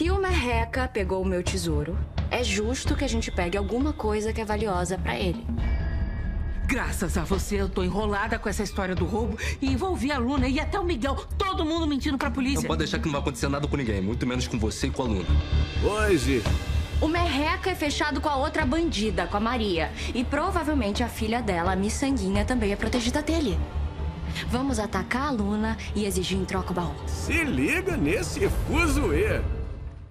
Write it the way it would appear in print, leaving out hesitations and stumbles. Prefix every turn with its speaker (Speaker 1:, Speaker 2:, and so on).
Speaker 1: Se o Merreca pegou o meu tesouro, é justo que a gente pegue alguma coisa que é valiosa pra ele.
Speaker 2: Graças a você, eu tô enrolada com essa história do roubo e envolvi a Luna e até o Miguel. Todo mundo mentindo pra polícia.
Speaker 3: Não pode deixar que não vai acontecer nada com ninguém, muito menos com você e com a Luna.
Speaker 4: Hoje.
Speaker 1: O Merreca é fechado com a outra bandida, com a Maria. E provavelmente a filha dela, a Miçanguinha, também é protegida dele. Vamos atacar a Luna e exigir em troca o baú.
Speaker 4: Se liga nesse fuzuê.